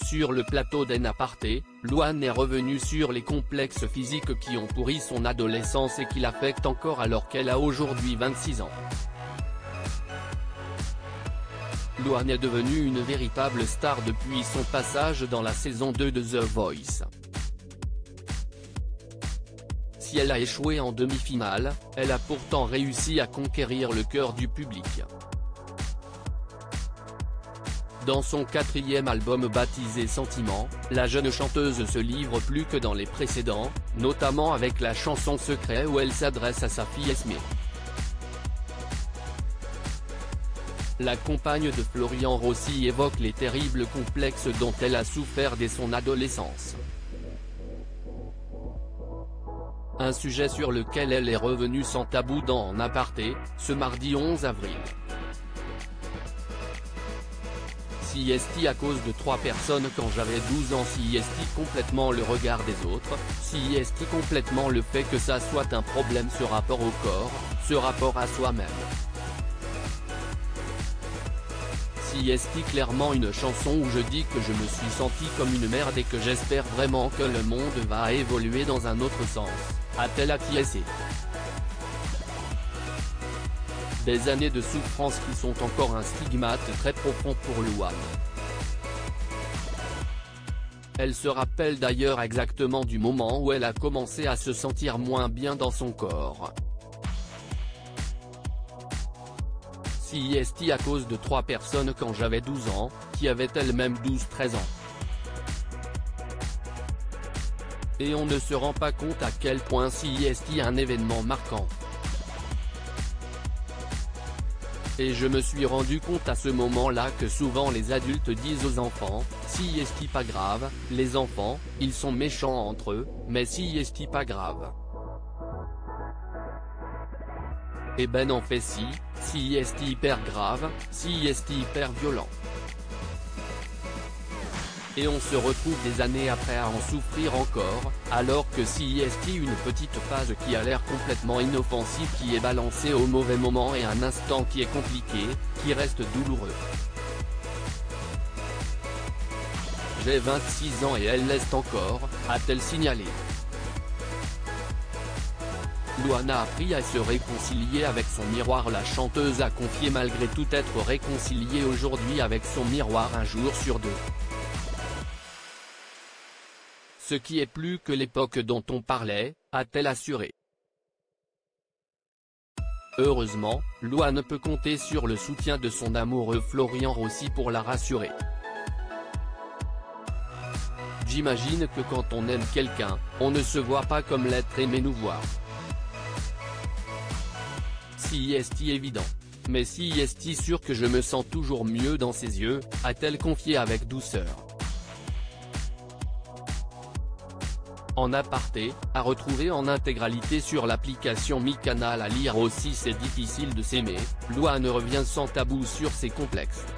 Sur le plateau d'En Aparté, Louane est revenue sur les complexes physiques qui ont pourri son adolescence et qui l'affectent encore alors qu'elle a aujourd'hui 26 ans. Louane est devenue une véritable star depuis son passage dans la saison 2 de The Voice. Si elle a échoué en demi-finale, elle a pourtant réussi à conquérir le cœur du public. Dans son 4e album baptisé Sentiment, la jeune chanteuse se livre plus que dans les précédents, notamment avec la chanson Secret où elle s'adresse à sa fille Esmé. La compagne de Florian Rossi évoque les terribles complexes dont elle a souffert dès son adolescence. Un sujet sur lequel elle est revenue sans tabou dans En Aparté, ce mardi 11 avril. Si est à cause de 3 personnes quand j'avais 12 ans, si est complètement le regard des autres, si est complètement le fait que ça soit un problème, ce rapport au corps, ce rapport à soi-même. Si est clairement une chanson où je dis que je me suis senti comme une merde et que j'espère vraiment que le monde va évoluer dans un autre sens, a-t-elle acquiescé. Des années de souffrance qui sont encore un stigmate très profond pour Louane. Elle se rappelle d'ailleurs exactement du moment où elle a commencé à se sentir moins bien dans son corps. Si est à cause de 3 personnes quand j'avais 12 ans, qui avaient elles-mêmes 12-13 ans. Et on ne se rend pas compte à quel point si est un événement marquant. Et je me suis rendu compte à ce moment-là que souvent les adultes disent aux enfants, si est pas grave, les enfants, ils sont méchants entre eux, mais si est pas grave. Et ben en fait si est hyper grave, si est hyper violent. Et on se retrouve des années après à en souffrir encore, alors que si est une petite phase qui a l'air complètement inoffensive qui est balancée au mauvais moment et un instant qui est compliqué, qui reste douloureux. J'ai 26 ans et elle l'est encore, a-t-elle signalé. Louane a appris à se réconcilier avec son miroir. La chanteuse a confié malgré tout être réconciliée aujourd'hui avec son miroir un jour sur 2. Ce qui est plus que l'époque dont on parlait, a-t-elle assuré. Heureusement, Louane peut compter sur le soutien de son amoureux Florian Rossi pour la rassurer. J'imagine que quand on aime quelqu'un, on ne se voit pas comme l'être aimé nous voit. Si est évident. Mais si est sûr que je me sens toujours mieux dans ses yeux, a-t-elle confié avec douceur. En Aparté, à retrouver en intégralité sur l'application Mi Canal. À lire aussi C'est difficile de s'aimer, Louane revient sans tabou sur ses complexes.